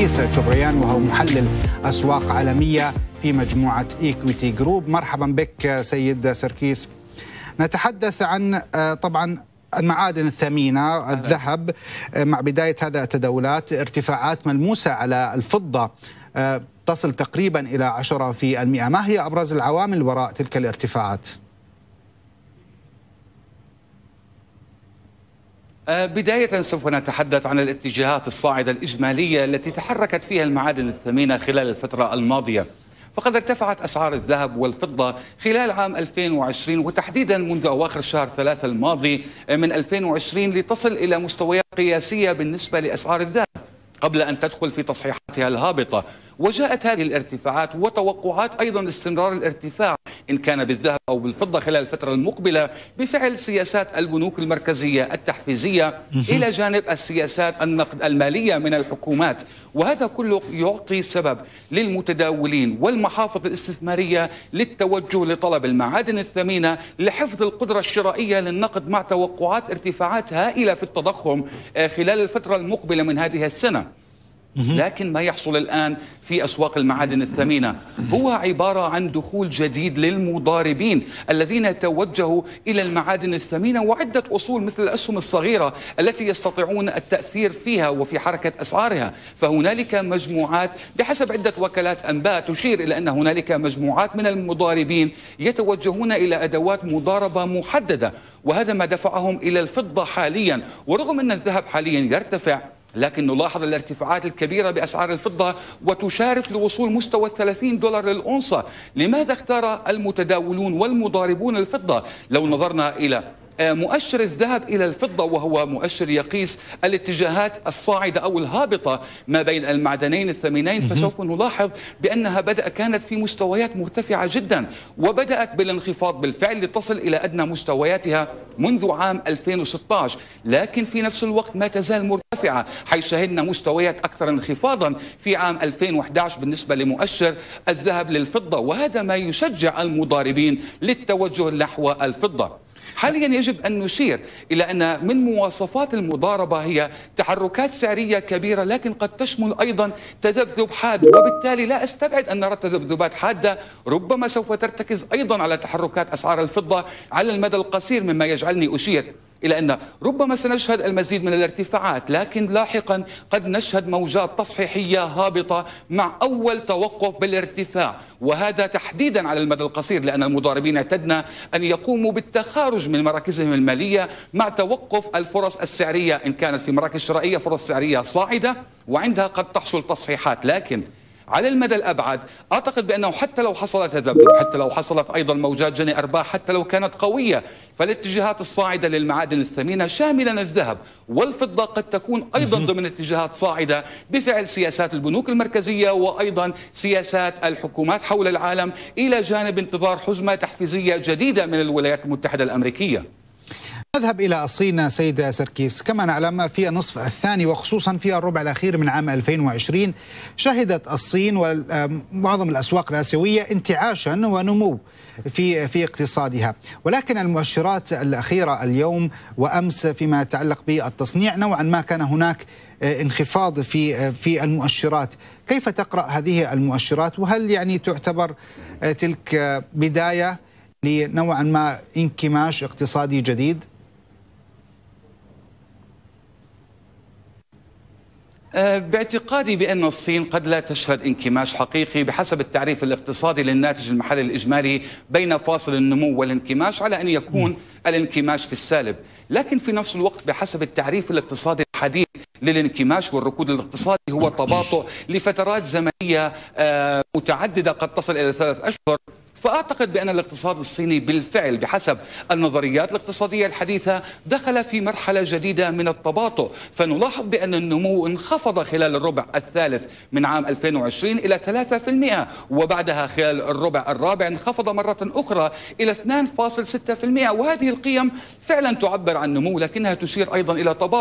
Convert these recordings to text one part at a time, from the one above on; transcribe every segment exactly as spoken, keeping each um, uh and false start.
سركيس جبريان وهو محلل أسواق عالمية في مجموعة إيكويتي جروب. مرحبا بك سيد سركيس. نتحدث عن طبعا المعادن الثمينة، الذهب. مع بداية هذا التداولات ارتفاعات ملموسة على الفضة تصل تقريبا إلى عشرة في المئة. ما هي أبرز العوامل وراء تلك الارتفاعات؟ بداية سوف نتحدث عن الاتجاهات الصاعدة الإجمالية التي تحركت فيها المعادن الثمينة خلال الفترة الماضية. فقد ارتفعت أسعار الذهب والفضة خلال عام ألفين وعشرين وتحديدا منذ أواخر شهر ثلاثة الماضي من ألفين وعشرين لتصل إلى مستويات قياسية بالنسبة لأسعار الذهب قبل أن تدخل في تصحيحاتها الهابطة. وجاءت هذه الارتفاعات وتوقعات أيضا استمرار الارتفاع إن كان بالذهب أو بالفضة خلال الفترة المقبلة بفعل سياسات البنوك المركزية التحفيزية إلى جانب السياسات النقد المالية من الحكومات. وهذا كله يعطي سبب للمتداولين والمحافظ الاستثمارية للتوجه لطلب المعادن الثمينة لحفظ القدرة الشرائية للنقد مع توقعات ارتفاعات هائلة في التضخم خلال الفترة المقبلة من هذه السنة. لكن ما يحصل الآن في أسواق المعادن الثمينة هو عبارة عن دخول جديد للمضاربين الذين توجهوا إلى المعادن الثمينة وعدة أصول مثل الأسهم الصغيرة التي يستطيعون التأثير فيها وفي حركة أسعارها. فهنالك مجموعات بحسب عدة وكالات أنباء تشير إلى أن هنالك مجموعات من المضاربين يتوجهون إلى أدوات مضاربة محددة، وهذا ما دفعهم إلى الفضة حاليا. ورغم أن الذهب حاليا يرتفع لكن نلاحظ الارتفاعات الكبيرة بأسعار الفضة وتشارف لوصول مستوى ثلاثين دولار للأونصة. لماذا اختار المتداولون والمضاربون الفضة؟ لو نظرنا إلى مؤشر الذهب إلى الفضة وهو مؤشر يقيس الاتجاهات الصاعدة أو الهابطة ما بين المعدنين الثمينين، فسوف نلاحظ بأنها بدأ كانت في مستويات مرتفعة جدا وبدأت بالانخفاض بالفعل لتصل إلى أدنى مستوياتها منذ عام ألفين وستة عشر، لكن في نفس الوقت ما تزال مرتفعة، حيث شهدنا مستويات أكثر انخفاضا في عام ألفين وأحد عشر بالنسبة لمؤشر الذهب للفضة. وهذا ما يشجع المضاربين للتوجه نحو الفضة. حاليا يجب أن نشير إلى أن من مواصفات المضاربة هي تحركات سعرية كبيرة لكن قد تشمل أيضا تذبذب حاد، وبالتالي لا أستبعد أن نرى تذبذبات حادة ربما سوف ترتكز أيضا على تحركات أسعار الفضة على المدى القصير، مما يجعلني أشير إلى أن ربما سنشهد المزيد من الارتفاعات لكن لاحقا قد نشهد موجات تصحيحية هابطة مع أول توقف بالارتفاع، وهذا تحديدا على المدى القصير لأن المضاربين اعتدنا أن يقوموا بالتخارج من مراكزهم المالية مع توقف الفرص السعرية إن كانت في مراكز شرائية فرص سعرية صاعدة وعندها قد تحصل تصحيحات. لكن على المدى الأبعد أعتقد بأنه حتى لو حصلت تذبذب، حتى لو حصلت أيضا موجات جني أرباح، حتى لو كانت قوية، فالاتجاهات الصاعدة للمعادن الثمينة شاملا الذهب والفضة قد تكون أيضا ضمن اتجاهات صاعدة بفعل سياسات البنوك المركزية وأيضا سياسات الحكومات حول العالم إلى جانب انتظار حزمة تحفيزية جديدة من الولايات المتحدة الأمريكية. نذهب إلى الصين سيد سركيس. كما نعلم في النصف الثاني وخصوصا في الربع الأخير من عام ألفين وعشرين شهدت الصين ومعظم الأسواق الآسيوية انتعاشا ونمو في في اقتصادها، ولكن المؤشرات الأخيرة اليوم وأمس فيما يتعلق بالتصنيع نوعا ما كان هناك انخفاض في في المؤشرات. كيف تقرأ هذه المؤشرات، وهل يعني تعتبر تلك بداية لنوعا ما انكماش اقتصادي جديد؟ باعتقادي بأن الصين قد لا تشهد انكماش حقيقي بحسب التعريف الاقتصادي للناتج المحلي الإجمالي بين فاصل النمو والانكماش على أن يكون الانكماش في السالب، لكن في نفس الوقت بحسب التعريف الاقتصادي الحديث للانكماش والركود الاقتصادي هو تباطؤ لفترات زمنية متعددة قد تصل إلى ثلاث أشهر. فأعتقد بأن الاقتصاد الصيني بالفعل بحسب النظريات الاقتصادية الحديثة دخل في مرحلة جديدة من التباطؤ، فنلاحظ بأن النمو انخفض خلال الربع الثالث من عام ألفين وعشرين إلى ثلاثة بالمئة، وبعدها خلال الربع الرابع انخفض مرة أخرى إلى اثنين فاصلة ستة بالمئة، وهذه القيم فعلا تعبر عن نمو لكنها تشير أيضا إلى تباطؤ.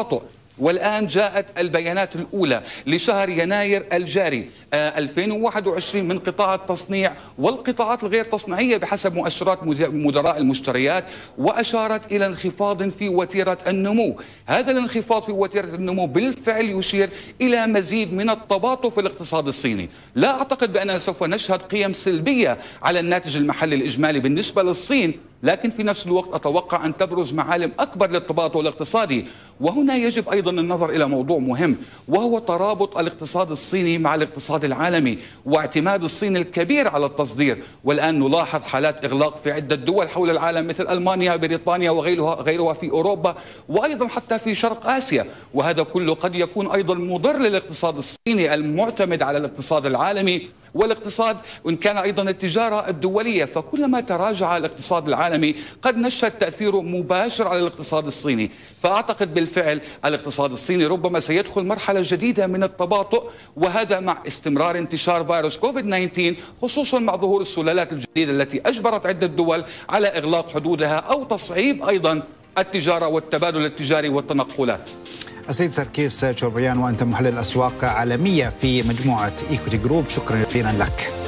والآن جاءت البيانات الأولى لشهر يناير الجاري ألفين وواحد وعشرين من قطاع التصنيع والقطاعات الغير تصنيعية بحسب مؤشرات مدراء المشتريات، وأشارت إلى انخفاض في وتيرة النمو. هذا الانخفاض في وتيرة النمو بالفعل يشير إلى مزيد من التباطؤ في الاقتصاد الصيني. لا أعتقد بأننا سوف نشهد قيم سلبية على الناتج المحلي الإجمالي بالنسبة للصين، لكن في نفس الوقت أتوقع أن تبرز معالم أكبر للتباطؤ الاقتصادي. وهنا يجب أيضا النظر إلى موضوع مهم، وهو ترابط الاقتصاد الصيني مع الاقتصاد العالمي واعتماد الصين الكبير على التصدير. والآن نلاحظ حالات إغلاق في عدة دول حول العالم مثل ألمانيا، بريطانيا وغيرها غيرها في أوروبا، وأيضا حتى في شرق آسيا. وهذا كله قد يكون أيضا مضر للاقتصاد الصيني المعتمد على الاقتصاد العالمي والاقتصاد وإن كان أيضا التجارة الدولية. فكلما تراجع الاقتصاد العالمي قد نشهد تأثيره مباشر على الاقتصاد الصيني. فأعتقد بالفعل الاقتصاد الصيني ربما سيدخل مرحلة جديدة من التباطؤ، وهذا مع استمرار انتشار فيروس كوفيد تسعة عشر، خصوصا مع ظهور السلالات الجديدة التي أجبرت عدة دول على إغلاق حدودها أو تصعيب أيضا التجارة والتبادل التجاري والتنقلات. السيد سركيس تشوربريان، وأنت محلل أسواق عالمية في مجموعة إيكوتي جروب، شكرا جزيلا لك.